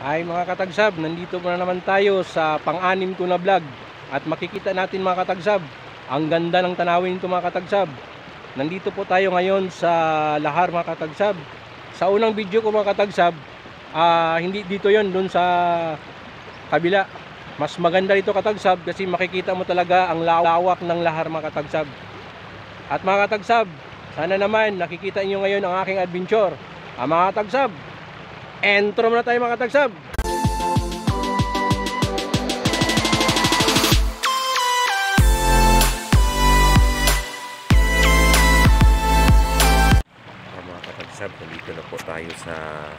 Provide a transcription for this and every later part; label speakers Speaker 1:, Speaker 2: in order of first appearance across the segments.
Speaker 1: Ay mga katagsab, nandito na naman tayo sa pang-anim ko na vlog. At makikita natin mga katagsab, ang ganda ng tanawin nito mga katagsab. Nandito po tayo ngayon sa Lahar mga katagsab. Sa unang video ko mga katagsab, hindi dito yon, dun sa kabila. Mas maganda dito katagsab kasi makikita mo talaga ang lawak ng Lahar mga katagsab. At mga katagsab, sana naman nakikita niyo ngayon ang aking adventure. Mga katagsab, intro muna tayo mga katagsab. Mga katagsab, nandito na po tayo sa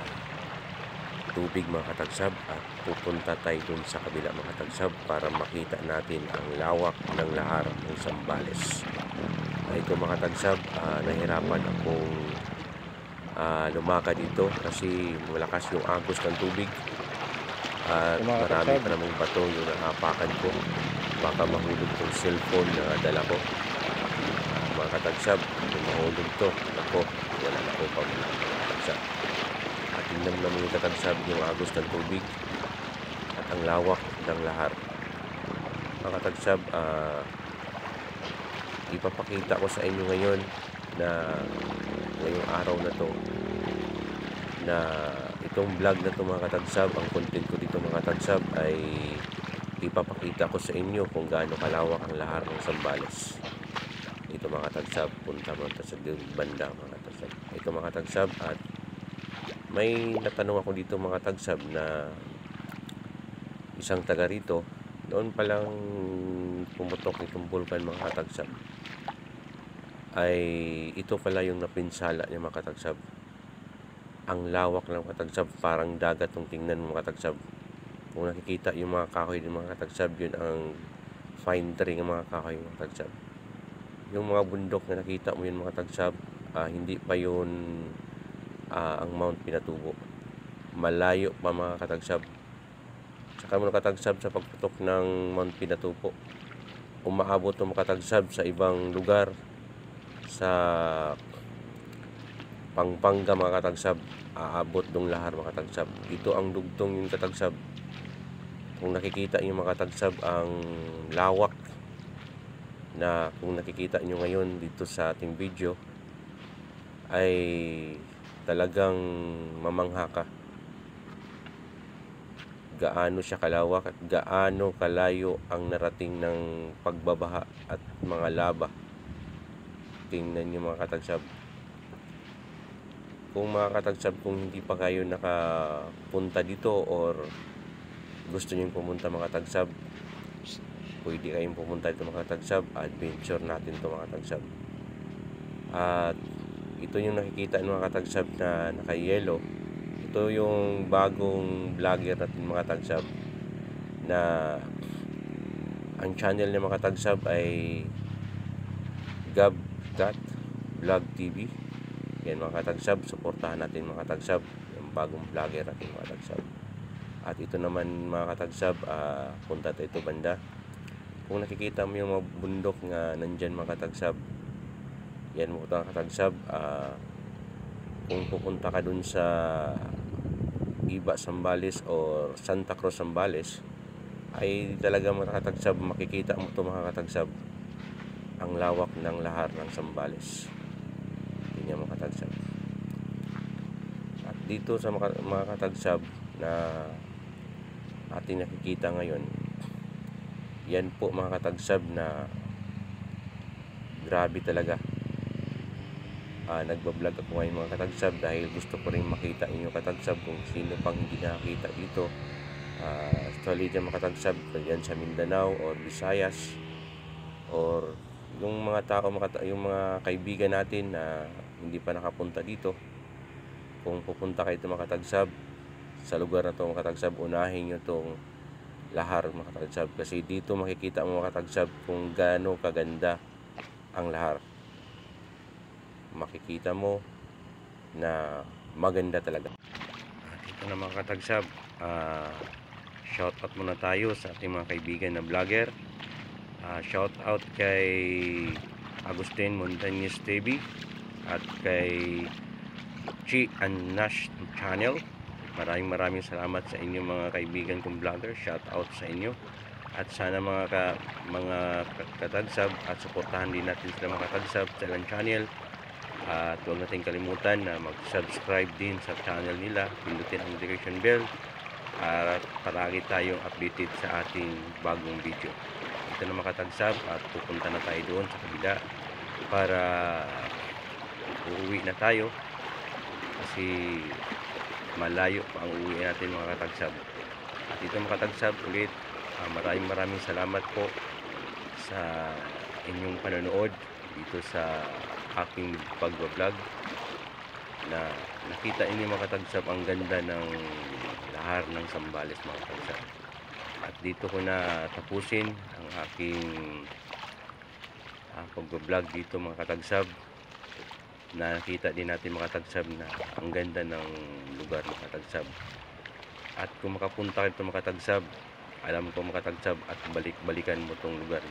Speaker 1: tubig mga katagsab at pupunta tayo dun sa kabila mga katagsab para makita natin ang lawak ng lahar ng Zambales. Ito mga katagsab, nahirapan akong lumakad dito kasi malakas yung agos ng tubig at marami pa namang bato yung nakapakan ko, baka mahulog yung cellphone na dala ko. Mga katagsab, kung mahulog to, ako, wala na ko pa mga katagsab. At tingnan naman yung katagsab yung agos ng tubig at ang lawak ng lahar. Mga katagsab, ipapakita ko sa inyo ngayon na ngayong araw na to, na itong vlog na to mga katagsab, ang content ko dito mga katagsab ay ipapakita ko sa inyo kung gaano kalawak ang lahar ng Zambales. Ito mga katagsab, punta mo sa banda mga katagsab. Ito mga katagsab, at may natanong ako dito mga katagsab na isang taga rito, noon palang pumutok itong bulkan mga katagsab, ay ito pala yung napinsala niya mga katagsab. Ang lawak ng katagsab, parang dagat yung tingnan mo mga katagsab. Kung nakikita yung mga kahoy ng mga katagsab, yun ang fine tree ng mga kahoy mga katagsab. Yung mga bundok na nakita mo yun mga katagsab, hindi pa yun ang Mount Pinatubo. Malayo pa mga katagsab. Saka mga katagsab, sa pagputok ng Mount Pinatubo, umaabot ng mga katagsab sa ibang lugar, sa Pampanga mga katagsab, aabot dong lahar mga katagsab. Ito ang dugtong yung katagsab. Kung nakikita nyo mga katagsab ang lawak na kung nakikita nyo ngayon dito sa ating video, ay talagang mamangha ka gaano siya kalawak at gaano kalayo ang narating ng pagbabaha at mga laba. Tingnan nyo mga katagsab. Kung mga katagsab, kung hindi pa kayo nakapunta dito or gusto nyo pumunta mga katagsab, pwede kayong pumunta dito mga katagsab. Adventure natin to mga katagsab. At ito yung nakikita ng mga katagsab na naka-yellow. Ito yung bagong vlogger natin mga katagsab, na ang channel niya mga katagsab ay GabCat Vlog TV. Yan mga katagsab, suportahan natin mga katagsab yung bagong vlogger natin mga katagsab. At ito naman mga katagsab, punta tayo ito banda. Kung nakikita mo yung mga bundok nga nandyan mga katagsab, yan mga katagsab, kung pupunta ka dun sa Iba Zambales or Santa Cruz Zambales, ay talaga mga katagsab, makikita mo ito mga katagsab, ang lawak ng lahar ng Zambales. Yan mga katagsab. At dito sa mga katagsab na ating nakikita ngayon, yan po mga katagsab na grabe talaga. Nagbablog ako ngayon mga katagsab dahil gusto ko rin makita inyo katagsab kung sino pang hindi nakakita dito. Actually dyan mga katagsab, dyan sa Mindanao or Visayas, or yung mga tao, yung mga kaibigan natin na hindi pa nakapunta dito, kung pupunta kayo mga katagsab sa lugar na ito mga katagsab, unahin nyo itong lahar mga katagsab, kasi dito makikita mo mga katagsab kung gaano kaganda ang lahar. Makikita mo na maganda talaga. Ito na mga katagsab, shout out muna tayo sa ating mga kaibigan na vlogger. Shout out kay Agustin Montañez TV at kay Chi and Nash channel. Maraming salamat sa inyo mga kaibigan kong vlogger. Shout out sa inyo. At sana mga katagsab at suportahan din natin sila mga katagsab sa ilang channel. At huwag natin kalimutan na mag-subscribe din sa channel nila. Pindutin ang notification bell at palagi tayong updated sa ating bagong video. Ito na mga katagsab at pupunta na tayo doon sa kabila para uuwi na tayo kasi malayo pa ang uuwi natin mga katagsab. At ito mga katagsab ulit, maraming salamat po sa inyong panonood dito sa aking pagbablog na nakita inyo mga katagsab ang ganda ng lahar ng Zambales mga katagsab. At dito ko na tapusin ang aking pagbablog dito mga katagsab. Nakita din natin mga katagsab na ang ganda ng lugar mga katagsab. At kung makapunta kayo mga katagsab, alam ko mga katagsab at balikan mo tong lugar.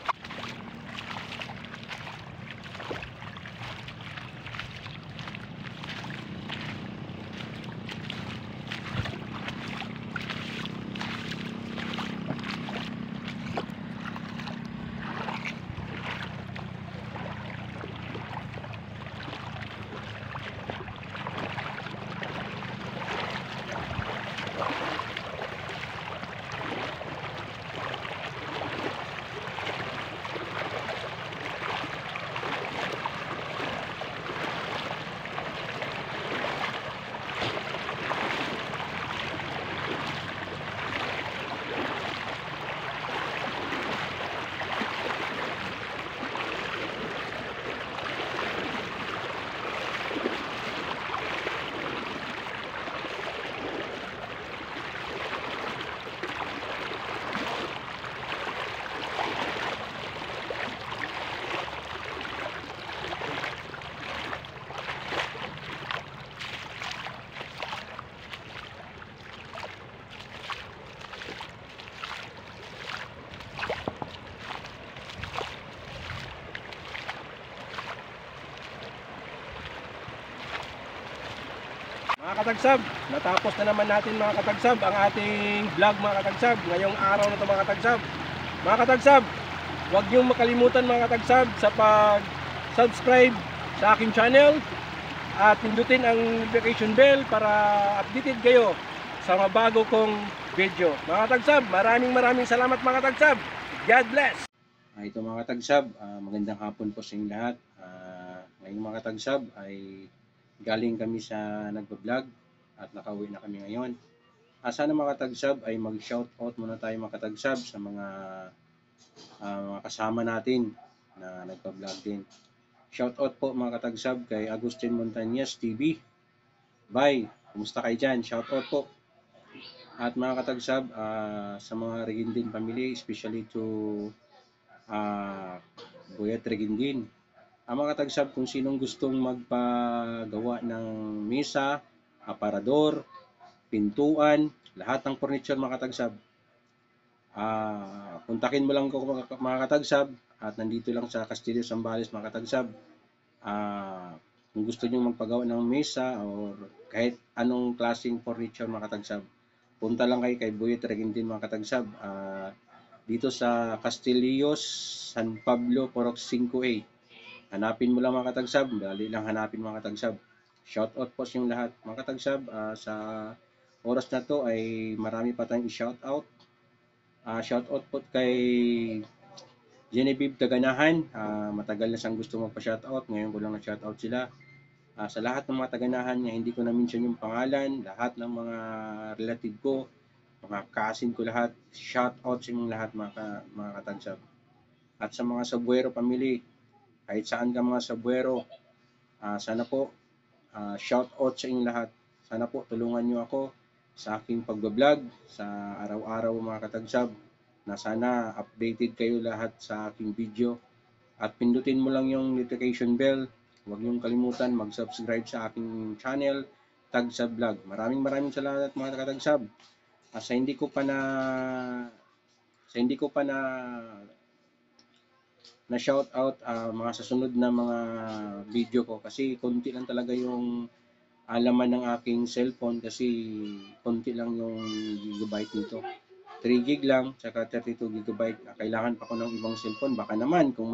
Speaker 2: Mga katagsab, natapos na naman natin mga katagsab ang ating vlog mga katagsab ngayong araw na ito mga katagsab. Mga katagsab, huwag niyong makalimutan mga katagsab sa pag-subscribe sa aking channel at pindutin ang notification bell para updated kayo sa mga bago kong video. Mga katagsab, maraming salamat mga katagsab. God bless! Ito mga katagsab, magandang hapon po sa inyong lahat. Ngayong mga katagsab ay galing kami sa nagbablog at nakauwi na kami ngayon. Sana mga katagsab ay mag-shoutout muna tayo mga katagsab sa mga kasama natin na nagbablog din. Shoutout po mga katagsab kay Agustin Montañez TV. Bye! Kumusta kayo dyan? Shoutout po. At mga katagsab sa mga Regindin family, especially to Boyet Regindin. Mga katagsab, kung sinong gustong magpagawa ng mesa, aparador, pintuan, lahat ng furniture mga katagsab, kontakin mo lang ko mga katagsab at nandito lang sa Castillo Zambales mga katagsab. Kung gusto nyo magpagawa ng mesa or kahit anong klaseng furniture mga katagsab, punta lang kayo kay Boyet Regindin mga katagsab. Dito sa Castillo San Pablo, Porox 5A. Hanapin mo lang mga katagsab, dali lang hanapin mga katagsab. Shoutout po sa inyong lahat mga katagsab. Sa oras na to ay marami pa tayong i-shoutout. Shoutout po kay Genevieve Taganahan. Matagal na siyang gusto magpa-shoutout, ngayon ko lang na-shoutout sila. Sa lahat ng mga taganahan niya, hindi ko na-mention yung pangalan, lahat ng mga relative ko, mga cousin ko lahat, shoutout sa inyong lahat mga katagsab. At sa mga Sabuero family, kahit saan ka mga Sabuero, sana po shout out sa inyong lahat. Sana po tulungan nyo ako sa aking pagbablog sa araw-araw mga katagsab, na sana updated kayo lahat sa aking video at pindutin mo lang yung notification bell. Huwag niyong kalimutan mag-subscribe sa aking channel Tagsab Vlog. Maraming salamat mga katagsab. Sa hindi ko pa na shoutout mga susunod na mga video ko kasi konti lang talaga yung laman ng aking cellphone kasi konti lang yung gigabyte nito. 3 gig lang, tsaka 32 gigabyte. Kailangan pa ko ng ibang cellphone. Baka naman kung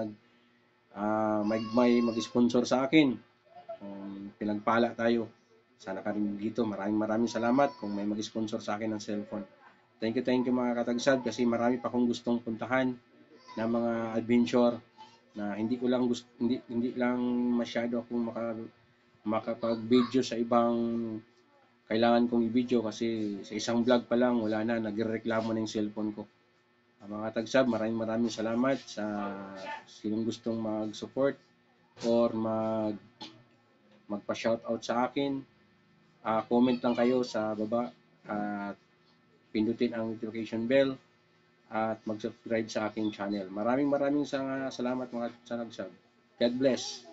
Speaker 2: may mag-sponsor sa akin, pinagpala tayo. Sana ka rin dito. Maraming salamat kung may mag-sponsor sa akin ng cellphone. Thank you mga katagsab kasi marami pa akong gustong puntahan na mga adventure na hindi ko lang hindi lang masyado akong makapag-video sa ibang kailangan kong i-video kasi sa isang vlog pa lang wala na, nagrereklamo na yung cellphone ko. Mga tagsab, maraming salamat sa sinong gustong mag-support or magpa-shoutout sa akin. Comment lang kayo sa baba at pindutin ang notification bell at mag-subscribe sa aking channel. Maraming salamat mga tagsab. God bless.